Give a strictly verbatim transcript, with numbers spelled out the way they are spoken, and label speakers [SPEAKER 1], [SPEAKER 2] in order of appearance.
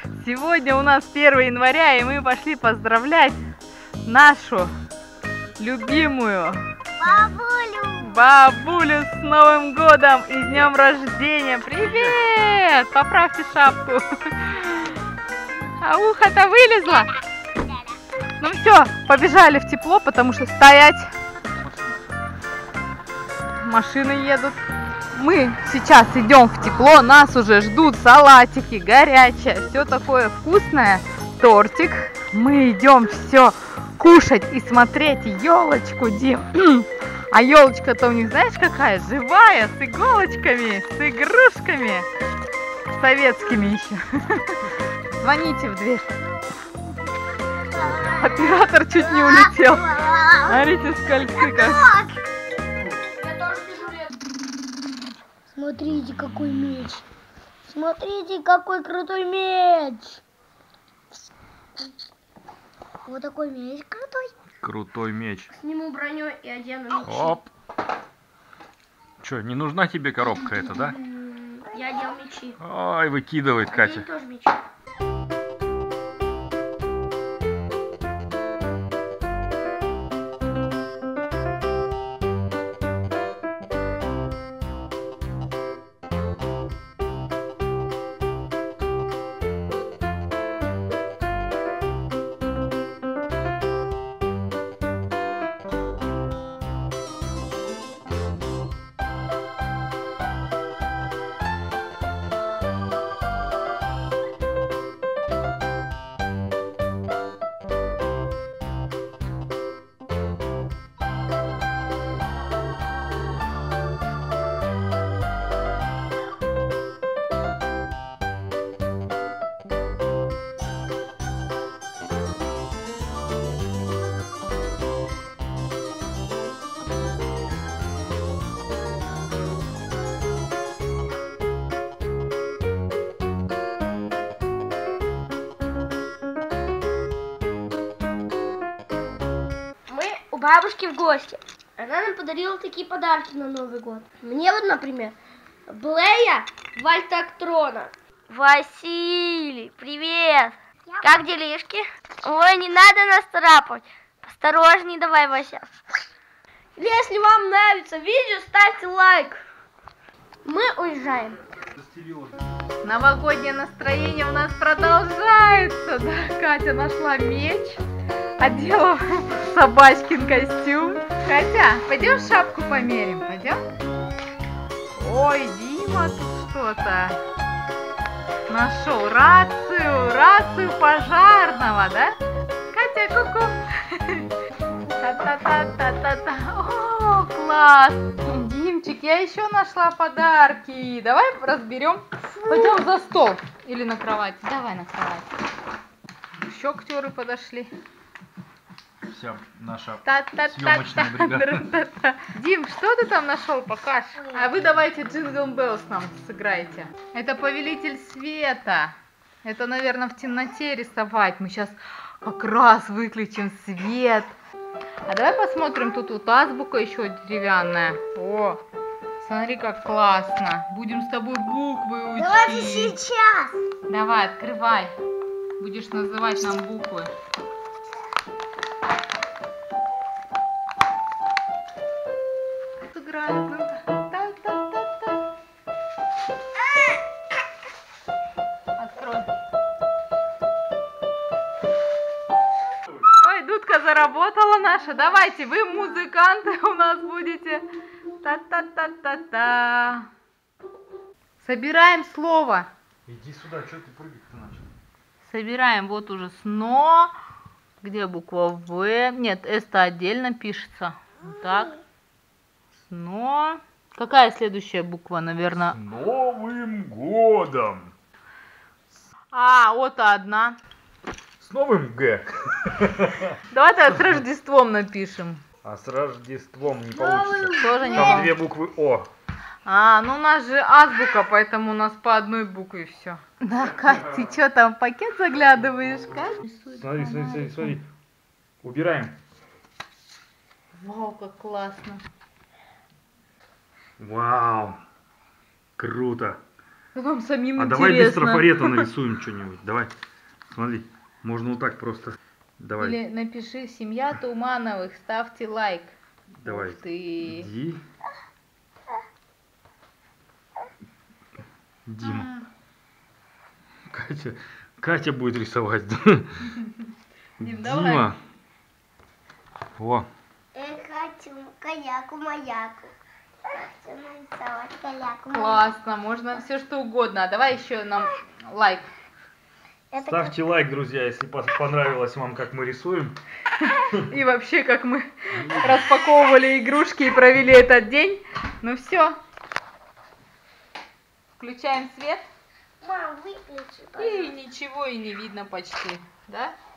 [SPEAKER 1] Сегодня у нас первое января, и мы пошли поздравлять нашу любимую
[SPEAKER 2] бабулю,
[SPEAKER 1] бабулю с Новым годом и с днем рождения. Привет! Поправьте шапку. А ухо-то вылезло. Ну все, побежали в тепло, потому что стоять. Машины едут. Мы сейчас идем в тепло, нас уже ждут салатики, горячее, все такое вкусное, тортик. Мы идем все кушать и смотреть елочку, Дим. А елочка-то у них, знаешь, какая? Живая, с иголочками, с игрушками, советскими еще. Звоните в дверь. Оператор чуть не улетел. Смотрите, скользы как.
[SPEAKER 2] Смотрите, какой меч. Смотрите, какой крутой меч. Вот такой меч крутой.
[SPEAKER 3] Крутой меч.
[SPEAKER 2] Сниму броню и одену меч.
[SPEAKER 3] Оп. Че, не нужна тебе коробка эта, да?
[SPEAKER 2] Я одел мечи.
[SPEAKER 3] Ой, выкидывает Катя.
[SPEAKER 2] Одень тоже мечи. Бабушки в гости. Она нам подарила такие подарки на Новый год. Мне вот, например, Блея Вальтактрона. Василий, привет! Я... Как делишки? Ой, не надо нас царапать. Осторожней давай, Вася. Если вам нравится видео, ставьте лайк. Мы уезжаем.
[SPEAKER 1] Новогоднее настроение у нас продолжается. Да, Катя нашла меч. Одела собачкин костюм. Катя, пойдем шапку померим, пойдем? Ой, Дима тут что-то нашел. Рацию, рацию пожарного, да? Катя, ку-ку. Та-та-та-та-та-та. О, класс. Димчик, я еще нашла подарки. Давай разберем. Пойдем за стол или на кровать. Давай на кровать. Еще актеры подошли.
[SPEAKER 3] Вся наша
[SPEAKER 1] Та -та -та
[SPEAKER 3] съемочная бригада.
[SPEAKER 1] Дим, что ты там нашел? Покажь. А вы давайте Джингл Беллс нам сыграйте. Это Повелитель Света. Это, наверное, в темноте рисовать. Мы сейчас как раз выключим свет. А давай посмотрим, тут вот азбука еще деревянная. О, смотри, как классно. Будем с тобой буквы учить.
[SPEAKER 2] Давайте сейчас.
[SPEAKER 1] Давай, открывай. Будешь называть нам буквы. Открой. Ой, дудка заработала наша. Давайте, вы музыканты у нас будете. Та-та-та-та-та. Собираем слово.
[SPEAKER 3] Иди сюда, что ты прыгать-то начал?
[SPEAKER 1] Собираем вот уже сно. Где буква В? Нет, С-то отдельно пишется. Так. Сно. Какая следующая буква, наверное?
[SPEAKER 3] С Новым годом!
[SPEAKER 1] А, вот одна.
[SPEAKER 3] С новым Г.
[SPEAKER 1] Давайте с Рождеством напишем.
[SPEAKER 3] А с Рождеством не получится.
[SPEAKER 1] Тоже не
[SPEAKER 3] Там
[SPEAKER 1] получится.
[SPEAKER 3] две буквы О.
[SPEAKER 1] А, ну у нас же азбука, поэтому у нас по одной букве все. Да, Кать, ты что там в пакет заглядываешь, Кать?
[SPEAKER 3] Смотри, смотри, смотри, смотри. Убираем.
[SPEAKER 1] Вау, как классно.
[SPEAKER 3] Вау. Круто.
[SPEAKER 1] Нам самим
[SPEAKER 3] А
[SPEAKER 1] интересно.
[SPEAKER 3] давай без трафарета нарисуем что-нибудь. Давай, смотри, можно вот так просто. Давай.
[SPEAKER 1] Или напиши «Семья Тумановых», ставьте лайк.
[SPEAKER 3] Давай.
[SPEAKER 1] Ух ты.
[SPEAKER 3] Иди. Дима. Катя, Катя будет рисовать.
[SPEAKER 1] Дим, давай.
[SPEAKER 3] Дима. Во.
[SPEAKER 2] Я хочу каяку-маяку. Хочу нарисовать каяку-маяку.
[SPEAKER 1] Классно, можно все что угодно. А давай еще нам лайк.
[SPEAKER 2] Это
[SPEAKER 3] Ставьте лайк, друзья, если по- понравилось вам, как мы рисуем.
[SPEAKER 1] И вообще, как мы распаковывали игрушки и провели этот день. Ну все. Включаем свет.
[SPEAKER 2] Мам, выключи,
[SPEAKER 1] И ничего и не видно почти. Да?